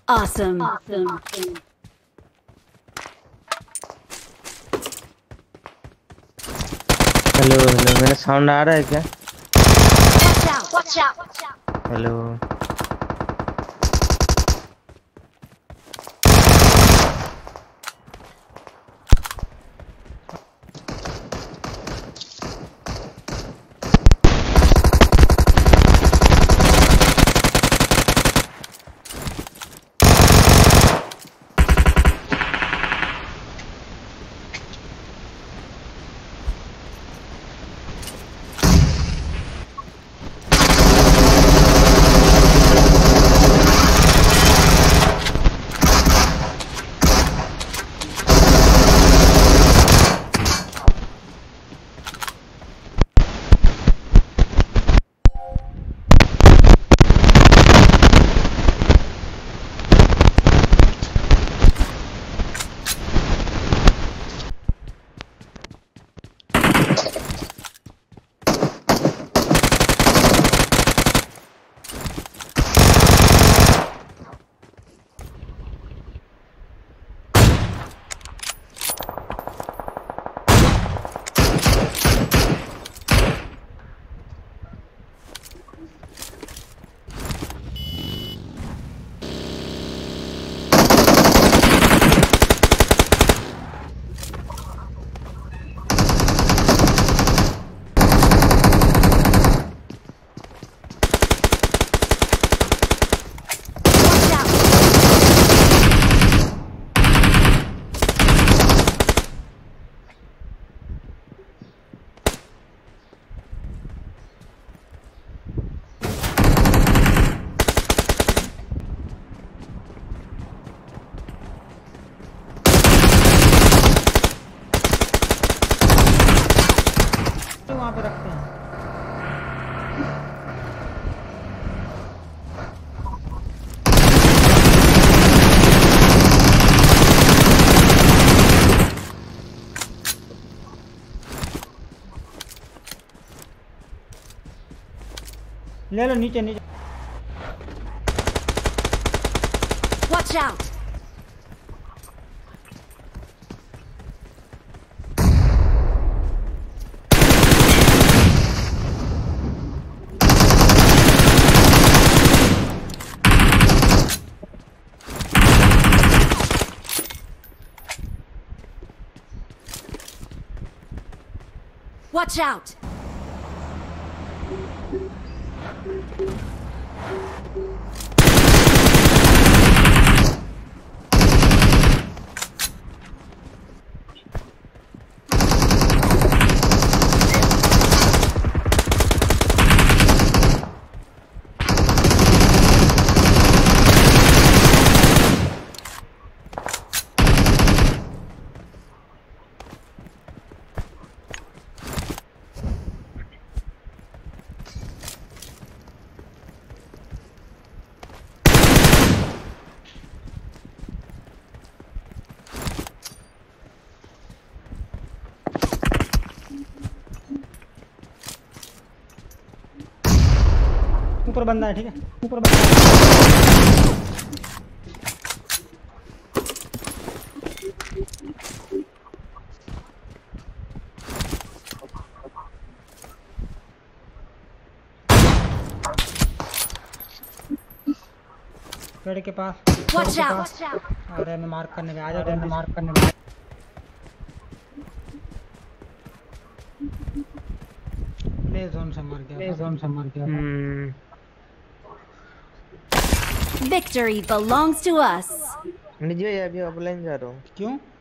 Awesome. Hello hello, मेरा sound आ रहा है क्या? Watch out. हेलो वहाँ पे रखते हैं। ले लो नीचे नीचे। Watch out. Watch out. ऊपर बंदा है, ठीक है, ऊपर बंदा है। पेड़ के पास। Watch out. अरे मैं मार्क करने में आ जाओ, मैं मार्क करने में। प्ले जोन से मर गया। Victory belongs to us. निजी अभी ऑफलाइन जा रहा हूँ। क्यों?